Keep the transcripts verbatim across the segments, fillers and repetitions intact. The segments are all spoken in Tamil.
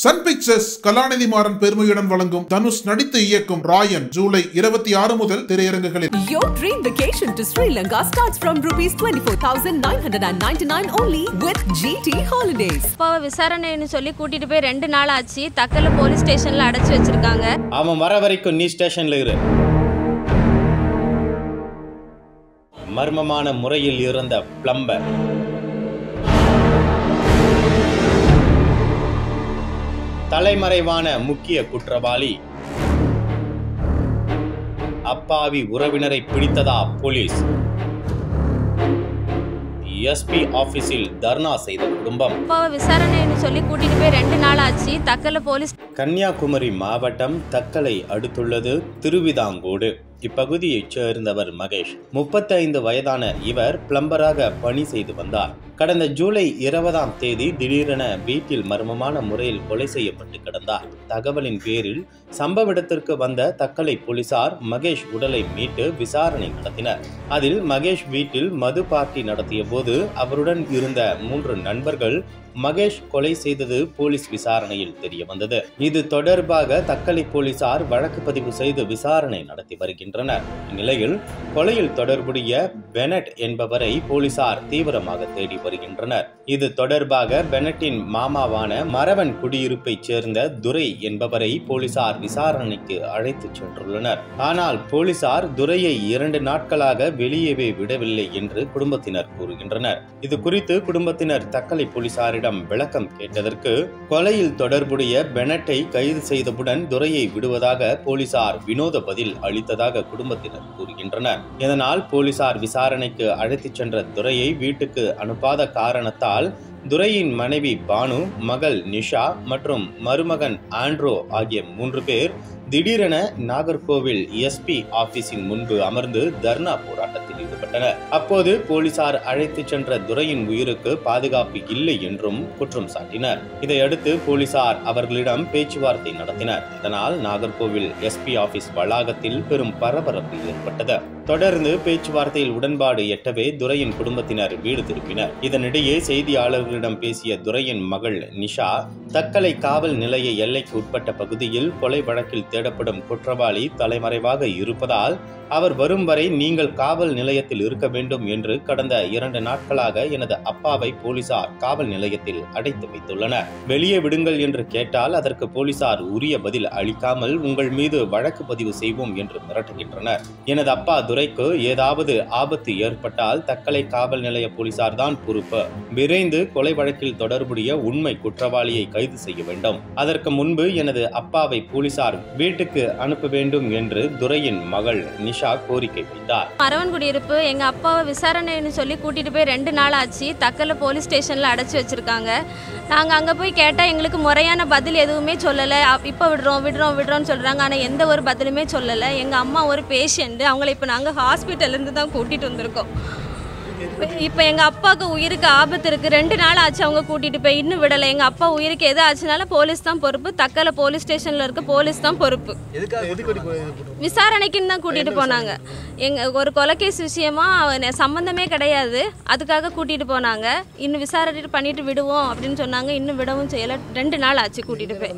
சன் பிக்சர்ஸ் கலாநிதி மாறன் பெருமையுடன் வழங்கும் தனுஷ் நடித்து இயக்கும் ராயன் ஜூலை இருபத்தி ஆறு முதல் திரையரங்குகளில். Your dream vacation to Sri Lanka starts from rupees twenty-four thousand nine hundred ninety-nine only with G T Holidays. அப்பாவை விசாரணைன்னு சொல்லி கூட்டிட்டு போய் ரெண்டு நாள் ஆச்சு. தக்கல போலீஸ் ஸ்டேஷன்ல அடைச்சு வச்சிருக்காங்க. அவன் வர வரைக்கும் நீ ஸ்டேஷன்ல இரு. மர்மமான முறையில் இருந்த பிளம்பர் தலைமறைவான முக்கிய குற்றவாளி அப்பாவி உறவினரை பிடித்ததா போலீஸ்? எஸ்பி ஆபீஸில் தர்ணா செய்த குடும்பம். அப்பாவை விசாரணைன்னு சொல்லி கூட்டிட்டு போய் ரெண்டு நாள் ஆச்சு. தக்கல போலீஸ். கன்னியாகுமரி மாவட்டம் தக்கலை அடுத்துள்ளது திருவிதாங்கோடு. இப்பகுதியைச் சேர்ந்தவர் மகேஷ். முப்பத்தி ஐந்து வயதான இவர் பிளம்பராக பணி செய்து வந்தார். கடந்த ஜூலை இருபதாம் தேதி திடீரென வீட்டில் மர்மமான முறையில் கொலை செய்யப்பட்டு கிடந்தார். தகவலின் பேரில் சம்பவ இடத்திற்கு வந்த தக்கலை போலீசார் மகேஷ் உடலை மீட்டு விசாரணை நடத்தினர். அதில் மகேஷ் வீட்டில் மது பார்ட்டி நடத்திய போது அவருடன் இருந்த மூன்று நண்பர்கள் மகேஷ் கொலை செய்தது போலீஸ் விசாரணையில் தெரிய வந்தது. இது தொடர்பாக தக்கலை போலீசார் வழக்கு பதிவு செய்து விசாரணை நடத்தி வருகின்றனர். இந்நிலையில் கொலையில் தொடர்புடைய பெனட் என்பவரை போலீசார் தீவிரமாக தேடி வருகின்றனர். இது தொடர்பாக பெனட்டின் மாமாவான மரவன் குடியிருப்பைச் சேர்ந்த துரை என்பவரை போலீசார் விசாரணைக்கு அழைத்துச் சென்றுள்ளனர். ஆனால் போலீசார் துரையை இரண்டு நாட்களாக வெளியவே விடவில்லை என்று குடும்பத்தினர் கூறுகின்றனர். இது குறித்து குடும்பத்தினர் தக்கலை போலீசாரிடம் விளக்கம் கேட்டதற்கு கொலையில் தொடர்புடைய பெனட்டை கைது செய்தவுடன் துரையை விடுவதாக போலீசார் வினோத பதில் அளித்ததாக குடும்பத்தினர் கூறுகின்றனர். இதனால் போலீசார் விசாரணைக்கு அழைத்துச் சென்ற துரையை வீட்டுக்கு அனுப்பாத காரணத்தால் துரையின் மனைவி பானு, மகள் நிஷா மற்றும் மருமகன் ஆண்ட்ரோ ஆகிய மூன்று பேர் திடீரென நாகர்கோவில் எஸ்பி ஆபீஸின் முன்பு அமர்ந்து தர்ணா போராட்டத்தில் ஈடுபட்டனர். அப்போது போலீசார் அழைத்து சென்ற துரையின் உயிருக்கு பாதுகாப்பு இல்லை என்றும் குற்றம் சாட்டினர். இதையடுத்து போலீசார் அவர்களிடம் பேச்சுவார்த்தை நடத்தினர். இதனால் நாகர்கோவில் எஸ்பி ஆபீஸ் வளாகத்தில் பெரும் பரபரப்பு ஏற்பட்டது. தொடர்ந்து பேச்சுவார்த்தையில் உடன்பாடு எட்டவே துரையின் குடும்பத்தினர் வீடு திரும்பினர். இதனிடையே செய்தியாளர்களிடம் பேசிய துரையின் மகள் நிஷா, தக்கலை காவல் நிலைய எல்லைக்கு உட்பட்ட பகுதியில் கொலை வழக்கில் தேடப்படும் குற்றவாளி தலைமறைவாக இருப்பதால் அவர் வரும் வரை நீங்கள் காவல் நிலையத்தில் இருக்க வேண்டும் என்று கடந்த இரண்டு நாட்களாக எனது அப்பாவை போலீசார் காவல் நிலையத்தில் அடைத்து வைத்துள்ளனர். வெளியே விடுங்கள் என்று கேட்டால் அதற்கு போலீசார் உரிய பதில் அளிக்காமல் உங்கள் மீது வழக்கு பதிவு செய்வோம் என்று மிரட்டுகின்றனர். எனது அப்பா துரைக்கு ஏதாவது ஆபத்து ஏற்பட்டால் தக்கலை காவல் நிலைய போலீசார் தான் பொறுப்பு. விரைந்து கொலை வழக்கில் தொடர்புடைய உண்மை குற்றவாளியை கைது செய்ய வேண்டும். அதற்கு முன்பு எனது அப்பாவை போலீசார் வீட்டுக்கு அனுப்ப வேண்டும் என்று துரையின் மகள் நிஷா கோரிக்கை வைத்தார். மரவன் குடியிருப்பு எங்க அப்பாவை விசாரணைன்னு சொல்லி கூட்டிட்டு போய் ரெண்டு நாள் ஆச்சு. தக்கல போலீஸ் ஸ்டேஷன்ல அடைச்சு வச்சிருக்காங்க. நாங்க அங்க போய் கேட்டா எங்களுக்கு முறையான பதில் எதுவுமே சொல்லல. இப்ப விடுறோம் விடுறோம் விடுறோம்னு சொல்றாங்க. ஆனா எந்த ஒரு பதிலுமே சொல்லல. எங்க அம்மா ஒரு பேஷண்ட். அவங்களை இப்ப நாங்க ஹாஸ்பிட்டல்ல இருந்து தான் கூட்டிட்டு வந்திருக்கோம். இப்போ எங்கள் அப்பாவுக்கு உயிருக்கு ஆபத்து இருக்குது. ரெண்டு நாள் ஆச்சு அவங்க கூட்டிகிட்டு போய் இன்னும் விடலை. எங்கள் அப்பா உயிருக்கு எது ஆச்சுனால போலீஸ் தான் பொறுப்பு. தக்கலை போலீஸ் ஸ்டேஷனில் இருக்க போலீஸ் தான் பொறுப்பு. விசாரணைக்குன்னு தான் கூட்டிகிட்டு போனாங்க. எங்கள் ஒரு கொலைகேஸ் விஷயமா சம்மந்தமே கிடையாது. அதுக்காக கூட்டிகிட்டு போனாங்க. இன்னும் விசாரணை பண்ணிட்டு விடுவோம் அப்படின்னு சொன்னாங்க. இன்னும் விடவும் செய்யலை. ரெண்டு நாள் ஆச்சு கூட்டிகிட்டு போய்.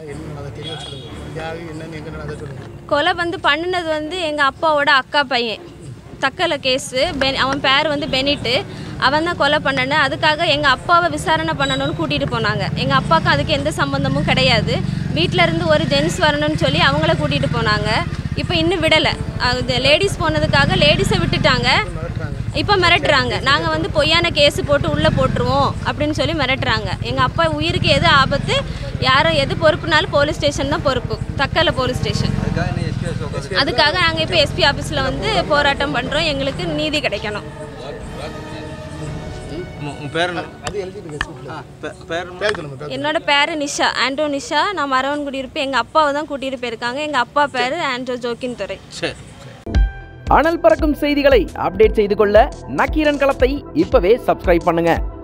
கொலை வந்து பண்ணினது வந்து எங்கள் அப்பாவோட அக்கா பையன். தக்கலை கேஸு பென் அவன் பேர் வந்து பெனிட்டு. அவன் தான் கொலை பண்ணன. அதுக்காக எங்கள் அப்பாவை விசாரணை பண்ணணும்னு கூட்டிகிட்டு போனாங்க. எங்கள் அப்பாவுக்கு அதுக்கு எந்த சம்மந்தமும் கிடையாது. வீட்டில் இருந்து ஒரு ஜென்ஸ் வரணும்னு சொல்லி அவங்கள கூட்டிகிட்டு போனாங்க. இப்போ இன்னும் விடலை. அது லேடிஸ் போனதுக்காக லேடிஸை விட்டுட்டாங்க. இப்போ மிரட்டுறாங்க. நாங்கள் வந்து பொய்யான கேஸு போட்டு உள்ளே போட்டுருவோம் அப்படின்னு சொல்லி மிரட்டுறாங்க. எங்கள் அப்பா உயிருக்கு எது ஆபத்து, யாரோ எது பொறுப்புனாலும் போலீஸ் ஸ்டேஷன் தான் பொறுப்பு. Thuckalay police station. அதுக்காக நாங்கள் இப்போ எஸ்பி ஆஃபீஸில் வந்து போராட்டம் பண்ணுறோம். எங்களுக்கு நீதி கிடைக்கணும். என்னோட பேர் நிஷா, ஆண்ட்ரோ நிஷா. நான் மரவன் குடியிருப்பு. எங்கள் அப்பாவை தான் கூட்டிகிட்டு போயிருக்காங்க. எங்கள் அப்பா பேர் ஆண்ட்ரோ ஜோக்கின் துரை. அனல் பறக்கும் செய்திகளை அப்டேட் செய்து கொள்ள நக்கீரன் களத்தை இப்பவே சப்ஸ்கிரைப் பண்ணுங்க.